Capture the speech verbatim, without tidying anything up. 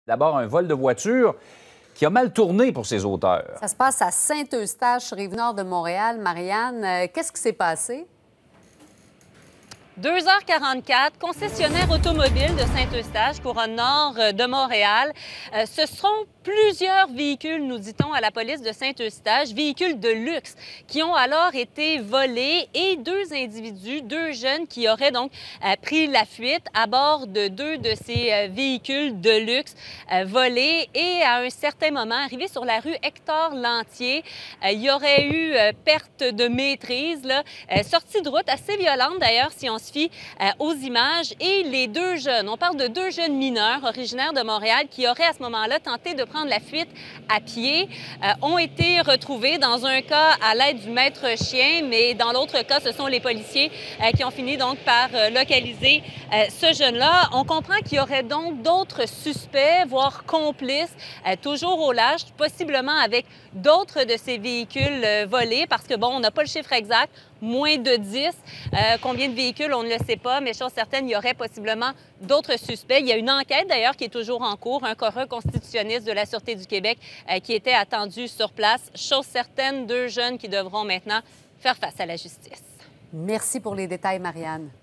D'abord, un vol de voiture qui a mal tourné pour ses auteurs. Ça se passe à Saint-Eustache, sur Rive-Nord de Montréal. Marianne, euh, qu'est-ce qui s'est passé? deux heures quarante-quatre, concessionnaire automobile de Saint-Eustache, couronne nord de Montréal. Euh, ce seront plusieurs véhicules, nous dit-on à la police de Saint-Eustache, véhicules de luxe, qui ont alors été volés et deux individus, deux jeunes qui auraient donc euh, pris la fuite à bord de deux de ces euh, véhicules de luxe euh, volés. Et à un certain moment, arrivé sur la rue Hector Lantier, euh, il y aurait eu euh, perte de maîtrise, là, euh, sortie de route assez violente d'ailleurs, si on se fie euh, aux images. Et les deux jeunes, on parle de deux jeunes mineurs originaires de Montréal qui auraient à ce moment-là tenté de prendre la fuite à pied, euh, ont été retrouvés dans un cas à l'aide du maître chien, mais dans l'autre cas, ce sont les policiers euh, qui ont fini donc par euh, localiser euh, ce jeune-là. On comprend qu'il y aurait donc d'autres suspects, voire complices, euh, toujours au large, possiblement avec d'autres de ces véhicules euh, volés, parce que bon, on n'a pas le chiffre exact, moins de dix. Euh, combien de véhicules, on ne le sait pas, mais chose certaine, il y aurait possiblement d'autres suspects. Il y a une enquête d'ailleurs qui est toujours en cours, un reconstitutionniste de la Sûreté du Québec euh, qui était attendu sur place. Chose certaine, deux jeunes qui devront maintenant faire face à la justice. Merci pour les détails, Marianne.